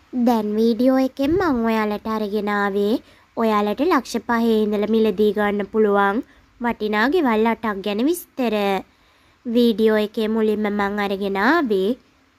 දැන් වීඩියෝ එකෙන් මම ඔයාලට අරගෙන ආවේ ඔයාලට ලක්ෂ 5 ඉඳලා මිලදී ගන්න පුළුවන් වටිනා ගෙවල් 8ක් ගැන විස්තර. වීඩියෝ එකේ මුලින්ම මම අරගෙන ආවේ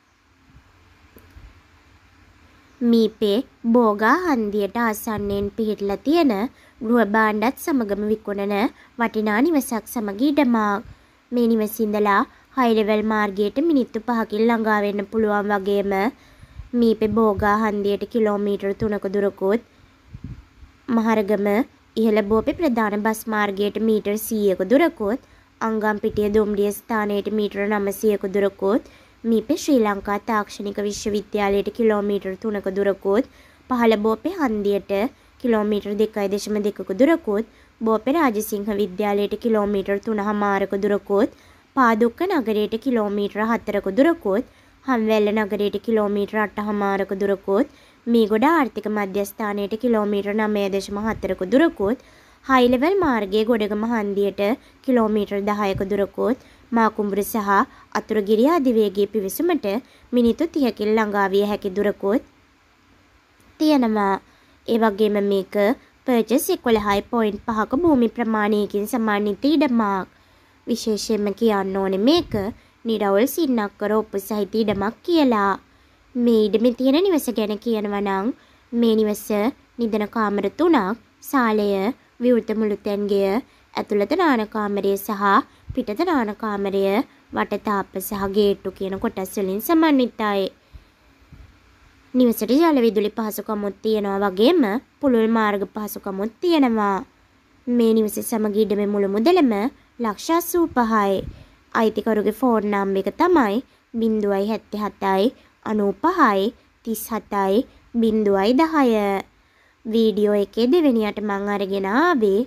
මීපේ බෝගා හන්දියට ආසන්නයෙන් පිහිටලා තියෙන ගෘහ භාණ්ඩත් සමගම විකුණන වටිනා නිවසක් සමග ඉඩමක්. මේ නිවසින්දලා හයි ලෙවල් මාර්ගයට මිනිත්තු 5කින් ළඟා වෙන්න පුළුවන් වගේම මීපේ බෝගා හන්දියට කිලෝමීටර් 3ක දුරකුත් මහරගම ඉහළ බෝපේ ප්‍රධාන බස් මාර්ගයට මීටර් 100ක දුරකුත් අංගම්පිටිය දුම්රිය ස්ථානයට මීටර් 900ක දුරකුත් මීපේ ශ්‍රී ලංකා තාක්ෂණික විශ්වවිද්‍යාලයට කිලෝමීටර් 3ක දුරකුත් පහළ බෝපේ හන්දියට කිලෝමීටර් 2.2ක දුරකුත් බෝපේ රාජසිංහ විද්‍යාලයට කිලෝමීටර් 3.5ක දුරකුත් පාදුක්ක නගරයට කිලෝමීටර් 4ක දුරකුත් හම්වැල්ල නගරයට කිලෝමීටර් 8.5ක දුරකුත් මීගොඩ ආර්ථික මධ්‍යස්ථානයට කිලෝමීටර් 9.4ක දුරකුත් හයි ලෙවල් මාර්ගයේ ගොඩගම හන්දියට කිලෝමීටර් 10ක දුරකුත් මාකුඹුර සහ අතුරුගිරිය අධිවේගී පිවිසුමට මිනිත්තු 30කින් ළඟා විය හැකි දුරකුත් තියෙනවා. ඒ වගේම මේක පර්චස් 11.5ක භූමි ප්‍රමාණයකින් සමාන්විත ඉඩමක්. විශේෂයෙන්ම කියන්න ඕනේ මේක නිරවුල් සින්නක්කර ඔප්පු සහිත ඉඩමක් කියලා. මේ ඉඩමේ තියෙන නිවස ගැන කියනවා නම් මේ නිවස නිදන කාමර 3ක්, සාලය, විවෘත මුළුතැන්ගෙය, ඇතුළත නාන කාමරය සහ පිටත නාන කාමරය, වටතාප්ප සහ ගේට්ටු කියන කොටස් වලින් සමන්විතයි. නිවසට ජල විදුලි පහසුකමුත් තියෙනවා වගේම පුළුල් මාර්ග පහසුකමුත් තියෙනවා. මේ නිවස සමග ඉඩමේ මුළු මුදලම ලක්ෂ 85යි. අයිතිකරුගේ ෆෝන් නම්බර් එක තමයි 077යි 95යි 37යි 010. වීඩියෝ එකේ දෙවෙනියට මම අරගෙන ආවේ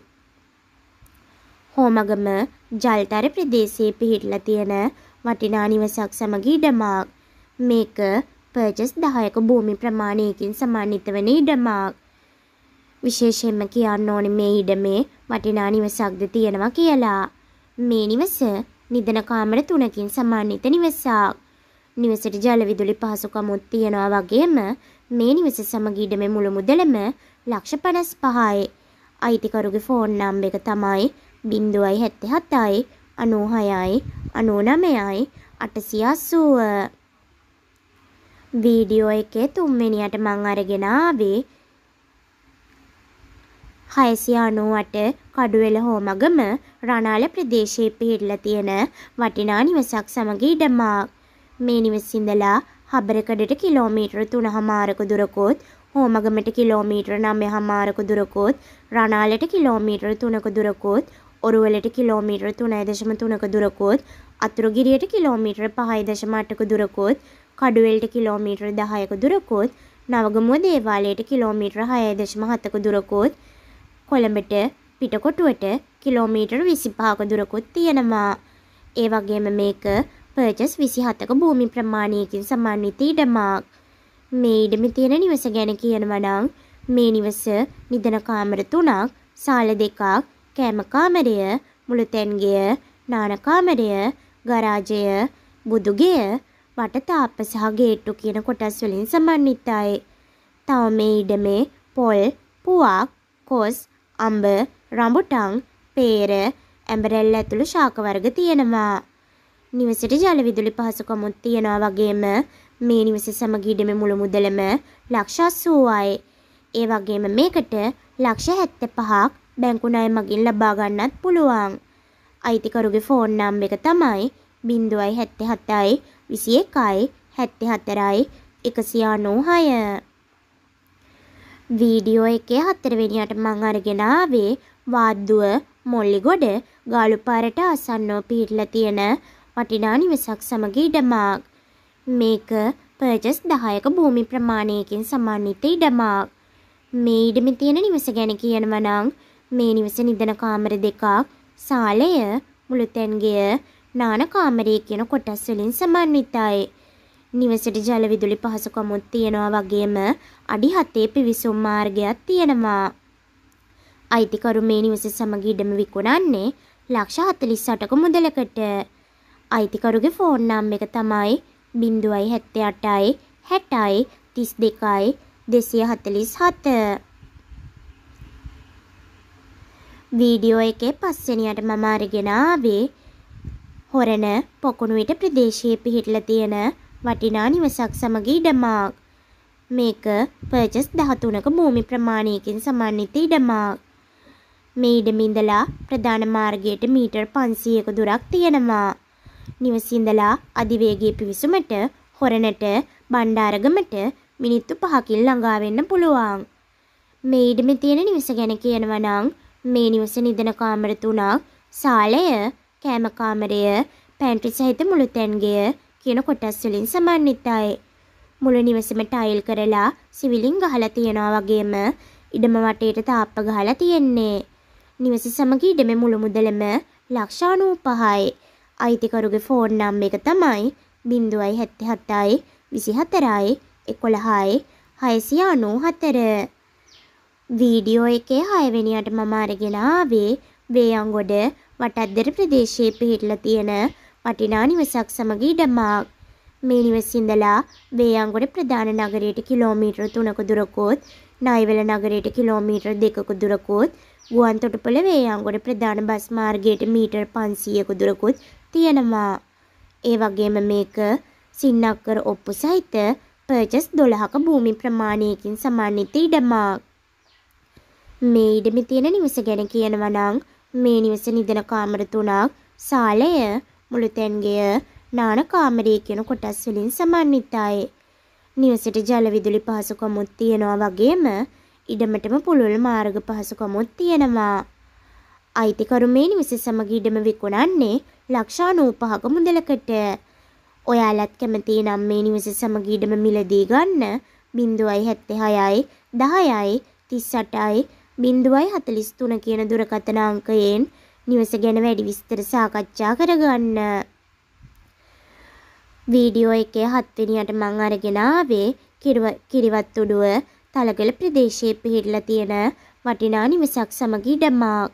හෝමගම ජල්තර ප්‍රදේශයේ පිහිටලා තියෙන වටිනා නිවසක් සමග ඉඩමක්. මේක පර්චස් 10ක භූමි ප්‍රමාණයකින් සමන්විත වෙන ඉඩමක්. විශේෂයෙන්ම කියන්න ඕනේ මේ ඉඩමේ වටිනා නිවසක්ද තියෙනවා කියලා. මේ නිවස නිදන කාමර 3කින් සමන්විත නිවසක්. නිවසට ජල විදුලි පහසුකමුත් තියෙනවා වගේම මේ නිවස සමග ඉඩමේ මුළු මුදලම ලක්ෂ 55යි. අයිතිකරුගේ ෆෝන් නම්බර් එක තමයි 077යි 96යි 99යි 880. වීඩියෝ එකේ තුන්වෙනියට මම අරගෙන ආවේ 698 කඩුවෙල හෝමගම රණාල ප්‍රදේශයේ පිහිටලා තියෙන වටිනා නිවසක් සමග ඉඩමක්. මේ නිවසින්දලා හබරකඩට කිලෝමීටර් 3.5ක දුරකුත්, හෝමගමට කිලෝමීටර් 9.5ක දුරකුත්, රණාලට කිලෝමීටර් 3ක දුරකුත්, ඔරුවලට කිලෝමීටර් 3.3ක දුරකුත්, අතුරුගිරියට කිලෝමීටර් 5.8ක දුරකුත්, කඩුවෙලට කිලෝමීටර් 10ක දුරකුත්, නවගමුව දේවාලයට කිලෝමීටර් 6.7ක දුරකුත්, කොළඹට පිටකොටුවට කිලෝමීටර් 25ක දුරකුත් තියෙනවා. ඒ වගේම මේක පර්චස් 27ක භූමි ප්‍රමාණයකින් සමන්විත ඉඩමක්. මේ ඉඩමේ තියෙන නිවස ගැන කියනවා නම් මේ නිවස නිදන කාමර 3ක්, සාල 2ක්, කෑම කාමරය, මුළුතැන්ගෙය, නාන කාමරය, ගරාජය, බුදුගෙය, වටතාප්ප සහ ගේට්ටු කියන කොටස් වලින් සමන්විතයි. තව මේ ඉඩමේ පොල්, පුවක්, කොස්, අඹ, රඹුටන්, පේර, ඇඹරැල්ල ඇතුළු ශාක වර්ග තියෙනවා. නිවසට ජල විදුලි පහසුකමුත් තියෙනවා වගේම මේ නිවස සමග ඉඩමේ මුළු මුදලම ලක්ෂ 80යි. ඒ වගේම මේකට ලක්ෂ 75ක් බැංකු ණය මගින් ලබා ගන්නත් පුළුවන්. අයිතිකරුගේ ෆෝන් නම්බර් එක තමයි 077යි 21යි 74යි 196. වීඩියෝ එකේ හතරවෙනියට මම අරගෙන ආවේ වාද්දුව මොල්ලිගොඩ ගාලුපාරට ආසන්නව පිහිටලා තියෙන වටිනා නිවසක් සමග ඉඩමක්. මේක පර්චස් 10ක භූමි ප්‍රමාණයකින් සමන්විත ඉඩමක්. මේ ඉඩමේ තියෙන නිවස ගැන කියනවා නම් මේ නිවස නිදන කාමර 2ක්, සාලය, මුළුතැන්ගෙය, නාන කාමරය කියන කොටස් වලින් සමන්විතයි. නිවසට ජල විදුලි පහසුකමුත් තියෙනවා වගේම අඩි 7 පිවිසුම් මාර්ගයක් තියෙනවා. අයිතිකරු මේ නිවස සමග ඉඩම විකුණන්නේ ලක්ෂ 48ක මුදලකට. අයිතිකරුගේ ෆෝන් නම්බර් එක තමයි 078යි 60යි 32යි 247. වීඩියෝ එකේ පස්වෙනියට මම අරගෙන ආවේ හොරණ පොකුණුවිට ප්‍රදේශයේ පිහිටලා තියෙන වටිනා නිවසක් සමග ඉඩමක්. මේක පර්චස් 13ක භූමි ප්‍රමාණයකින් සමන්විත ඉඩමක්. මේ ඉඩම ඉඳලා ප්‍රධාන මාර්ගයට මීටර් 500ක දුරක් තියෙනවා. නිවස ඉඳලා අධිවේගී පිවිසුමට හොරණට බණ්ඩාරගමට මිනිත්තු 5කින් ළඟා වෙන්න පුළුවන්. මේ ඉඩමේ තියෙන නිවස ගැන කියනවා නම් මේ නිවස නිදන කාමර 3ක්, සාලය, කෑම කාමරය, පැන්ට්‍රි සහිත මුළු තැන්ගෙය කියන කොටස් වලින් සමන්විතයි. මුළු නිවසම ටයිල් කරලා සිවිලින් ගහලා තියනවා වගේම ඉඩම වටේට තාප්ප ගහලා තියෙන්නේ. නිවස සමග ඉඩමේ මුළු මුදලම ලක්ෂ 95යි. අයිතිකරුගේ ෆෝන් නම්බර් එක තමයි 077යි 24යි 11යි 694. වීඩියෝ එකේ 6 වෙනියට මම අරගෙන ආවේ වේයන්ගොඩ වටද්දර ප්‍රදේශයේ පිහිටලා තියෙන වටිනා නිවසක් සමග ඉඩමක්. මේ නිවස ඉඳලා වේයන්ගොඩ ප්‍රධාන නගරයට කිලෝමීටර් 3ක දුරකුත්, නයිවැල නගරයට කිලෝමීටර් 2ක දුරකුත්, ගුවන්තොටුපළ වේයන්ගොඩ ප්‍රධාන බස් මාර්ගයට මීටර් 500ක දුරකුත් තියෙනවා. ඒ වගේම මේක සින්නක්කර ඔප්පු සහිත පර්චස් 12ක භූමි ප්‍රමාණයකින් සමන්විත ඉඩමක්. මේ ඉඩමේ තියෙන නිවස ගැන කියනවා නම් මේ නිවස නිදන කාමර 3ක්, සාලය, මුළු තැන්ගෙය, නාන කාමරය කියන කොටස් වලින් සමන්විතයි. නිවසට ජල විදුලි පහසුකමුත් තියෙනවා වගේම ඉඩමටම පුළුල් මාර්ග පහසුකමුත් තියෙනවා. අයිතිකරු මේ නිවස සමග ඉඩම විකුණන්නේ ලක්ෂ 95ක මුදලකට. ඔයාලත් කැමති නම් මේ නිවස සමග ඉඩම මිලදී ගන්න 076යි 10යි 38යි 043 කියන දුරකථන අංකයෙන් නිවස ගැන වැඩි විස්තර සාකච්ඡා කරගන්න. වීඩියෝ එකේ 7 වෙනියට මම අරගෙන ආවේ කිරිවත්තුඩුව තලගල ප්‍රදේශයේ පිහිටලා තියෙන වටිනා නිවසක් සමග ඉඩමක්.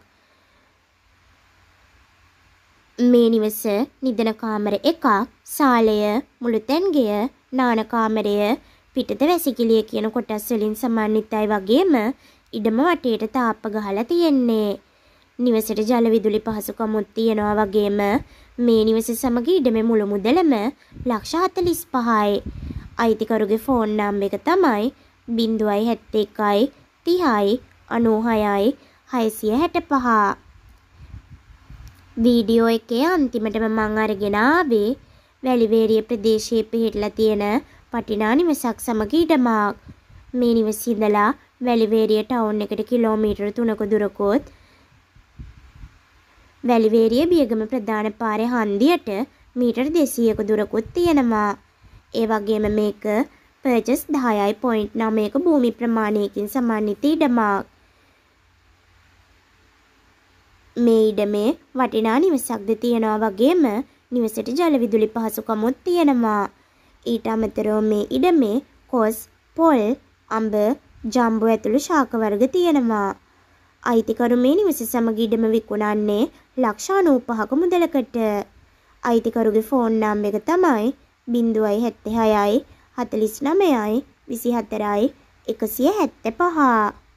මේ නිවස නිදන කාමර 1ක්, සාලය, මුළු තැන්ගෙය, නාන කාමරය, පිටත වැසිකිළිය කියන කොටස් වලින් සමන්විතයි වගේම ඉඩම වටේට තාප්ප ගහලා තියෙන්නේ. නිවසට ජල විදුලි පහසුකමුත් තියෙනවා වගේම මේ නිවස සමග ඉඩමේ මුළු මුදලම ලක්ෂ 45යි. අයිතිකරුගේ ෆෝන් නම්බර් එක තමයි 071යි 30යි 96යි 665. වීඩියෝ එකේ අන්තිමටම මම අරගෙන ආවේ වැලිවේරිය ප්‍රදේශයේ පිහිටලා තියෙන වටිනා නිවසක් සමග ඉඩමක්. මේ නිවස ඉඳලා වැලිවේරිය ටවුන් එකට කිලෝමීටර් 3ක දුරකුත්, වැලිවේරිය බියගම ප්‍රධාන පාරේ හන්දියට මීටර් 200ක දුරකුත් තියෙනවා. ඒ වගේම මේක පර්චස් 10.9ක භූමි ප්‍රමාණයකින් සමන්විත ඉඩමක්. මේ ඉඩමේ වටිනා නිවසක්ද තියෙනවා වගේම නිවසට ජල විදුලි පහසුකමුත් තියෙනවා. ඊට අමතරව මේ ඉඩමේ කොස්, පොල්, අඹ, ජම්බු ඇතුළු ශාක වර්ග තියෙනවා. අයිතිකරු මේ නිවස සමග ඉඩම විකුණන්නේ ලක්ෂ 95ක මුදලකට. අයිතිකරුගේ ෆෝන් නම්බර් එක තමයි 076යි 49යි 24යි 175.